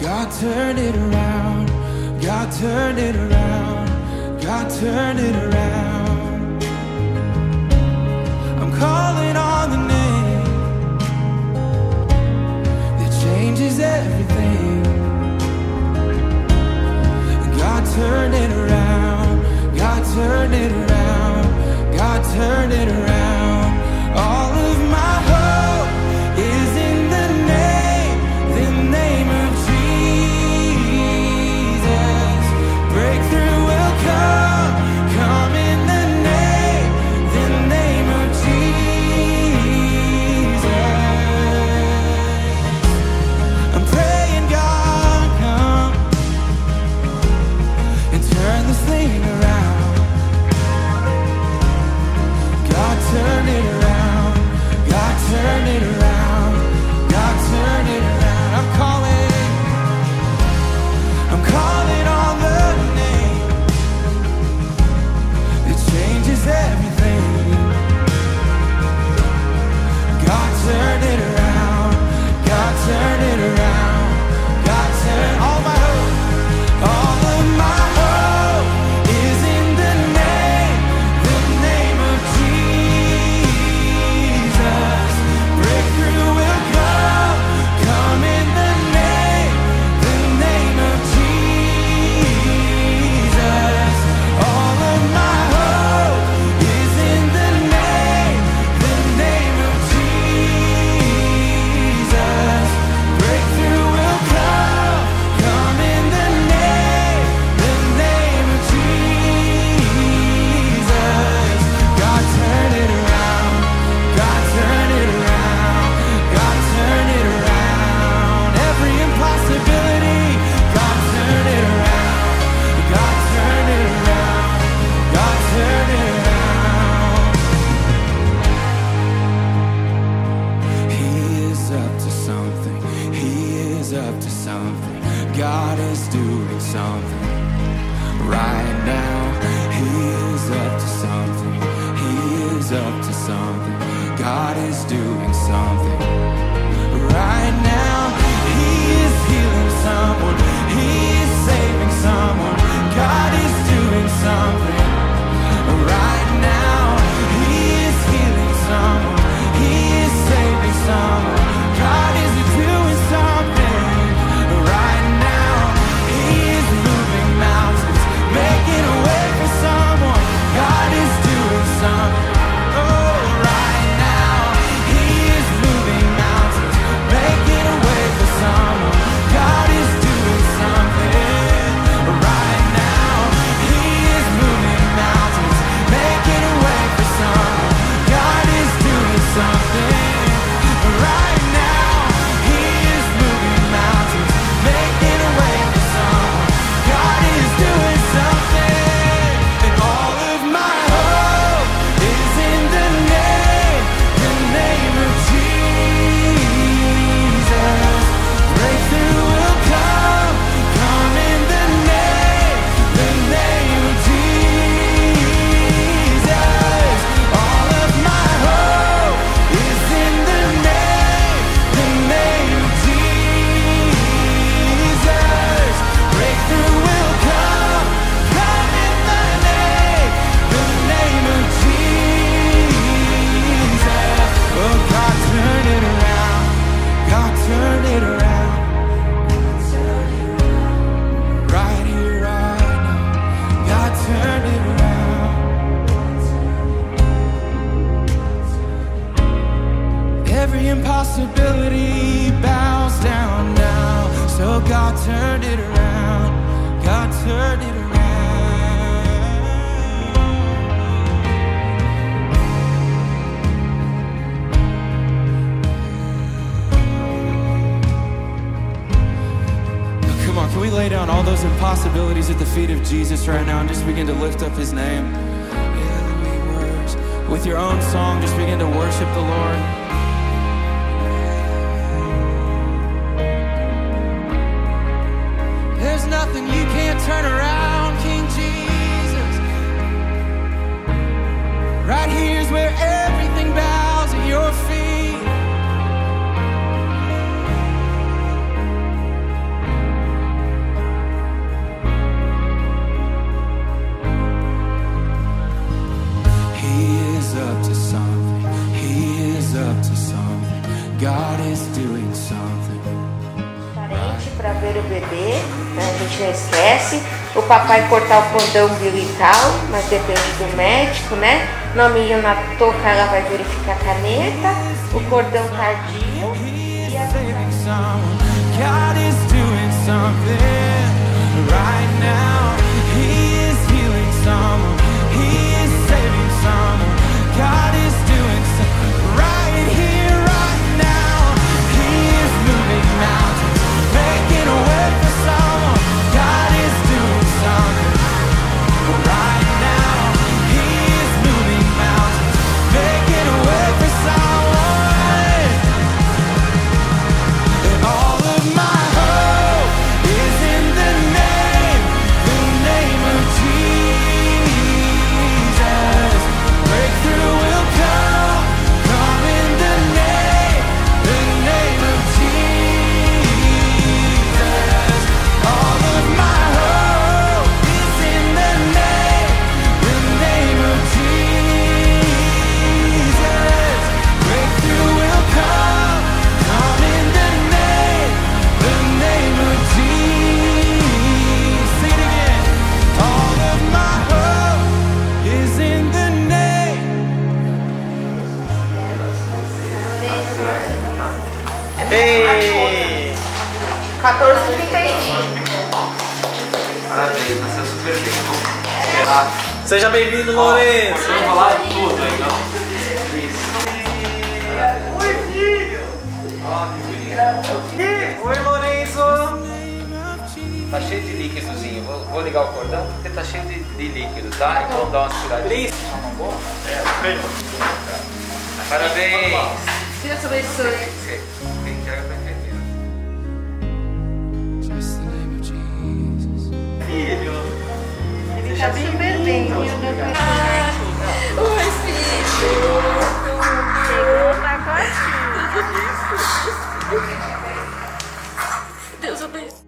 God turned it around. God turned it around. God turned it around. I'm calling on the name that changes everything. God turned it around. God turned it around. God turned it around. All of my hope is in the name of Jesus. Breakthrough will come in the name of Jesus. I'm praying, God, come and turn this thing around. God turn it around. God turn it around. God turn it around. I'm calling on the name that changes everything. God turn it around. God turn it around. God turn all my hope. All of my hope is in the name of Jesus. Breakthrough will come in the name of Jesus. All of my hope is in the name of Jesus. Breakthrough will come in the name of Jesus. God turn it around. God turn it around. God turn it around. Every impossibility, God turn it around. God turn it around. God turn it around. He is up to something. He is up to something. God is doing something right now. He is up to something. He is up to something. God is doing something right now. He is healing someone. He is saving someone. God is doing something right now. He is healing someone. He is saving someone. God is doing something right now. He is moving mountains, making a way for someone. God is doing something. Oh, right now. He is moving mountains, making a way for someone. God is doing something right now. He is moving mountains, making a way for someone. God is doing something right now. He is moving mountains, making a way for someone. God is doing something. And all of my hope is in the name of Jesus. Breakthrough will come in the name of Jesus. All of my hope is in the name of Jesus. Breakthrough will come in the name of Jesus. Oh, God, turn it around. God, turn it around. Right here, right now. God, turn it around. Every impossibility bows down now. So God, turn it around. God, turn it around. Come on, can we lay down all those impossibilities at the feet of Jesus right now and just begin to lift up his name? With your own song, just begin to worship the Lord. There's nothing you can't turn around, King Jesus. Right here's where everything bows at your feet. ver o bebê, né? A gente não esquece. O papai cortar o cordão umbilical, mas depende do médico, né? Nominho na touca, ela vai verificar a caneta, o cordão tardio e a... God is doing something right now. He is healing someone. He is saving someone. God is doing something right here, right now. He is moving mountains, making a way for someone. God is doing something right now. He is moving mountains, making a way for someone. And all of my hope is in the name of Jesus. Breakthrough will come in the name of Jesus. All of my hope is in the name of Jesus. Breakthrough will come in the name of Jesus. Sing it again. All of my hope is in the name. Ei! 14h35. Parabéns, nasceu super bem. Seja bem-vindo, Lourenço. Vamos falar tudo aí, não? Oi, filho! Oi, Lourenço! Tá cheio de líquidozinho. Vou ligar o cordão porque tá cheio de líquido, tá? Então dá uma aspiradinha. Uma boa? Parabéns! Deus abençoe. Quem quer vai entender. Just the name of Jesus. Filho! Ele tá super bem, viu? Oi, filho. Chegou o pacotinho. Deus abençoe.